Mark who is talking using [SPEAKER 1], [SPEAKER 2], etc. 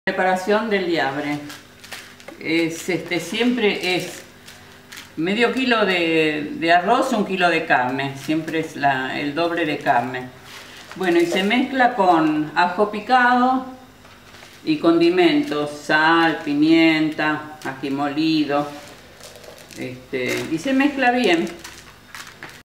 [SPEAKER 1] Preparación del liabre siempre es medio kilo de arroz, 1 kilo de carne, siempre es el doble de carne. Bueno, y se mezcla con ajo picado y condimentos, sal, pimienta, ají molido, y se mezcla bien.